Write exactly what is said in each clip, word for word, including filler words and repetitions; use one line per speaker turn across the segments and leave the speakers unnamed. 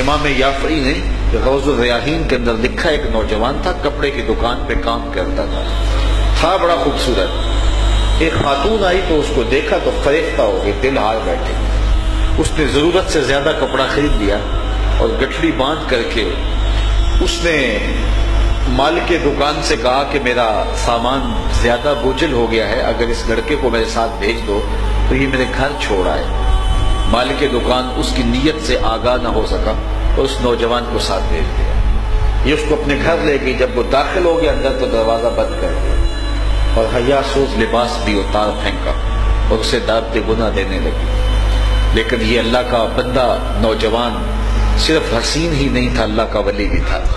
امام یافعی نے روض الریاحین کے اندر لکھا، ایک نوجوان تھا، کپڑے کی دکان پہ کام کرتا تھا، تھا بڑا خوبصورت۔ ایک خاتون آئی تو اس کو دیکھا تو فریفتہ ہو گئی، دل ہار بیٹھے۔ اس نے ضرورت سے زیادہ کپڑا خرید لیا اور گٹھڑی باندھ کر کے اس نے مالک دکان سے کہا کہ میرا سامان زیادہ بوجھل ہو گیا ہے، اگر اس لڑکے کو میرے ساتھ بھیج دو تو یہ میرے گھر چھوڑ آئے۔ مالک دکان اس کی نیت سے آگاہ نہ ہو سکا اور اس نوجوان کو ساتھ بھیج دیا۔ یہ اس کو اپنے گھر لے گئی، جب وہ داخل ہو گیا اندر تو دروازہ بند کر دیا اور حیا سوز لباس بھی اتار پھینکا اور اسے دعوت گناہ دینے لگی۔ لیکن یہ اللہ کا بندہ نوجوان صرف حسین ہی نہیں تھا، اللہ کا ولی بھی تھا۔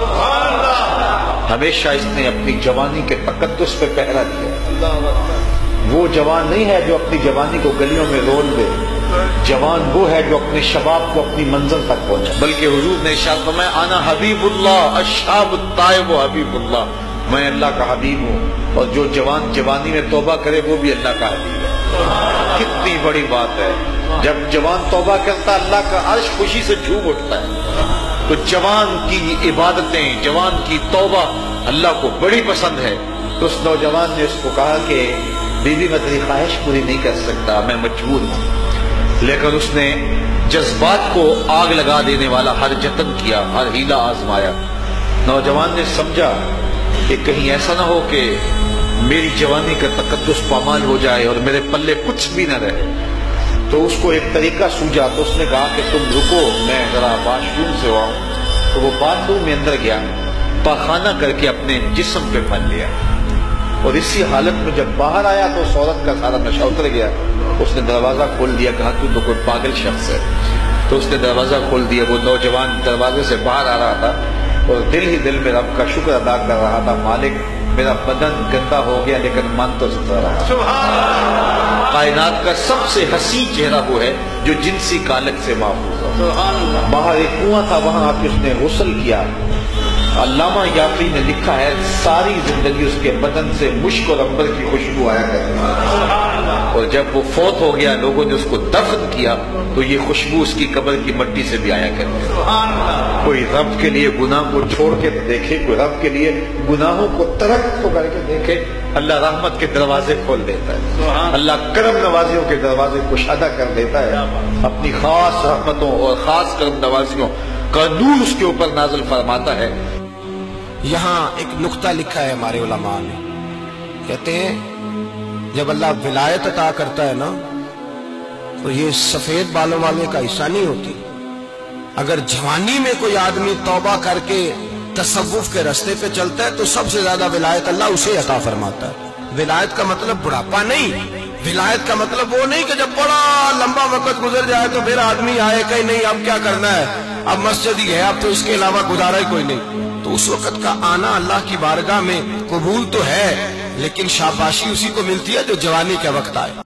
ہمیشہ اس نے اپنی جوانی کے تقدس پہ پہرا دیا۔ وہ جوان نہیں ہے جو اپنی جوانی کو گلیوں میں رول دے، جوان وہ ہے جو اپنے شباب کو اپنی منزل تک پہنچے، بلکہ حضور نے ارشاد فرمایا انا حبیب اللہ الشاب الطائب حبیب اللہ، میں اللہ کا حبیب ہوں، اور جو جوان جوانی میں توبہ کرے وہ بھی اللہ کا حبیب ہے۔ کتنی بڑی بات ہے، جب جوان توبہ کرتا اللہ کا عرش خوشی سے جھوم اٹھتا ہے۔ تو جوان کی عبادتیں، جوان کی توبہ اللہ کو بڑی پسند ہے۔ تو اس نوجوان نے اس کو کہا کہ بی بی میں تیری خواہش پوری نہیں کر سکتا، میں مجبور ہوں۔ لیکن اس نے جذبات کو آگ لگا دینے والا ہر جتن کیا، ہر ہیلا آزمایا۔ نوجوان نے سمجھا کہ کہیں ایسا نہ ہو کہ میری جوانی کا تقدس پامال ہو جائے اور میرے پلے کچھ بھی نہ رہے۔ تو اس کو ایک طریقہ سوجا، تو اس نے کہا کہ تم رکو، میں ذرا واش روم سے آؤں۔ تو وہ باتھ روم میں اندر گیا، پاخانہ کر کے اپنے جسم پہ پھن لیا، اور اسی حالت میں جب باہر آیا تو اس عورت کا سارا نشہ اتر گیا۔ اس نے دروازہ کھول دیا، کہا تو تو کوئی پاگل شخص ہے۔ تو اس نے دروازہ کھول دیا، وہ نوجوان دروازے سے باہر آ رہا تھا اور دل ہی دل میں رب کا شکر ادا کر رہا تھا، مالک میرا بدن گندا ہو گیا لیکن من تو ستھرا رہا۔ کائنات کا سب سے حسین چہرہ وہ ہے جو جنسی کالک سے محفوظ ہو۔ باہر ایک کنواں تھا، وہاں آ کے اس نے غسل کیا۔ علامہ یافعی نے لکھا ہے ساری زندگی اس کے بدن سے مشک اور عنبر کی خوشبو آیا کرتی، اور جب وہ فوت ہو گیا لوگوں نے اس کو دفن کیا تو یہ خوشبو اس کی قبر کی مٹی سے بھی آیا کرتی۔ کوئی رب کے لیے گناہ کو چھوڑ کے دیکھے، کوئی رب کے لیے گناہوں کو ترک تو کر کے دیکھے، اللہ رحمت کے دروازے کھول دیتا ہے، اللہ کرم نوازیوں کے دروازے کشادہ کر دیتا ہے، اپنی خاص رحمتوں اور خاص کرم نوازیوں کا نور اس کے اوپر نازل فرماتا ہے۔
یہاں ایک نقطہ لکھا ہے ہمارے علماء نے، کہتے ہیں جب اللہ ولایت عطا کرتا ہے نا تو یہ سفید بالوں والے کا حصہ نہیں ہوتی۔ اگر جوانی میں کوئی آدمی توبہ کر کے تصوف کے راستے پہ چلتا ہے تو سب سے زیادہ ولایت اللہ اسے عطا فرماتا ہے۔ ولایت کا مطلب بڑھاپا نہیں، ولایت کا مطلب وہ نہیں کہ جب بڑا لمبا وقت گزر جائے تو پھر آدمی آئے کہ نہیں اب کیا کرنا ہے، اب مسجد ہی ہے، اب تو اس کے علاوہ گزارا ہی کوئی نہیں۔ تو اس وقت کا آنا اللہ کی بارگاہ میں قبول تو ہے، لیکن شاباشی اسی کو ملتی ہے جو جوانی کے وقت آئے۔